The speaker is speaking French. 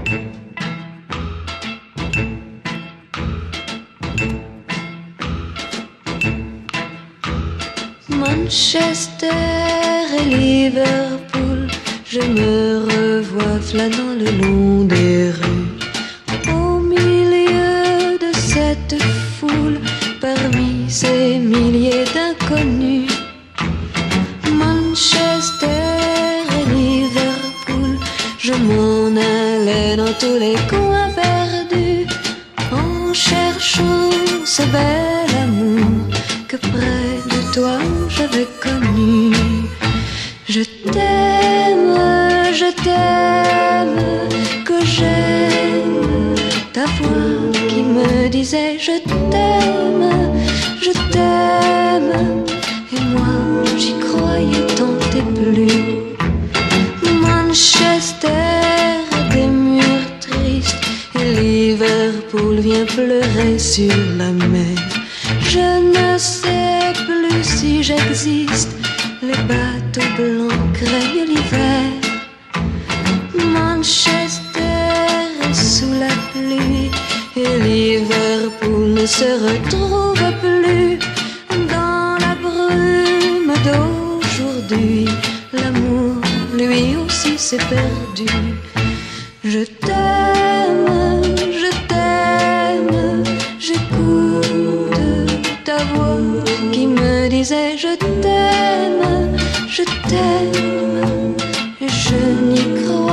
Manchester et Liverpool, je me revois flânant le long des rues, au milieu de cette foule, parmi ces milliers d'inconnus. Manchester et Liverpool, je m'en allais dans tous les coins perdus, en cherchant ce bel amour que près de toi j'avais connu. Je t'aime, que j'aime ta voix qui me disait je t'aime, et moi j'y croyais tant et plus. Manchester a des murs tristes et Liverpool vient pleurer sur la mer. Je ne sais plus si j'existe, les bateaux blancs craignent l'hiver. Manchester est sous la pluie et Liverpool ne se retrouve plus. Dans la brume d'aujourd'hui, l'amour lui aussi s'est perdu. Je t'aime, j'écoute ta voix qui me disait je t'aime, et je n'y crois